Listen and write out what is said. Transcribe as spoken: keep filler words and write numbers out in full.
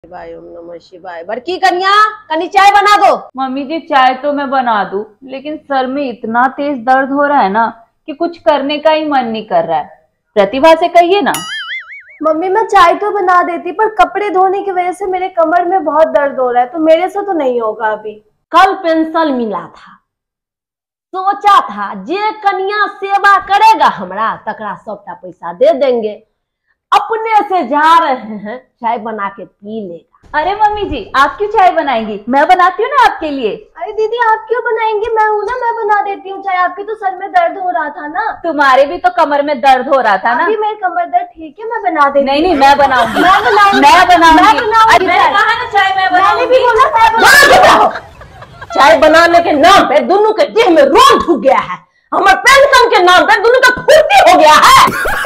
शिवाय ओम नमः शिवाय। बड़की कन्या कनी चाय बना दो। मम्मी जी चाय तो मैं बना दूं, लेकिन सर में इतना तेज दर्द हो रहा है ना कि कुछ करने का ही मन नहीं कर रहा है। प्रतिभा से कहिए ना। मम्मी मैं चाय तो बना देती, पर कपड़े धोने की वजह से मेरे कमर में बहुत दर्द हो रहा है, तो मेरे से तो नहीं होगा अभी। कल पेंशन मिला था, सोचा था जे कन्या सेवा करेगा हमरा तकरा सबटा पैसा दे देंगे। अपने से जा रहे हैं, चाय बना के पी लेगा। अरे मम्मी जी आप क्यों चाय बनाएंगी, मैं बनाती हूँ ना आपके लिए। अरे दीदी आप क्यों बनाएंगे, मैं हूँ ना, मैं बना देती हूँ चाय। आपके तो सर में दर्द हो रहा था ना। तुम्हारे भी तो कमर में दर्द हो रहा था ना। अभी मेरे कमर दर्द ठीक है, मैं बना देती। नहीं नहीं मैं बनाऊंगी, मैं बनाऊंगी, मैं बनाऊंगी। मैं बनाऊंगी। मैंने कहा ना चाय मैं बनाऊंगी। चाय बनाने के नाम पे दोनों के देह में रोग ढुक गया है। हमारे पेंशन के नाम पे दोनों का फुर्ती हो गया है।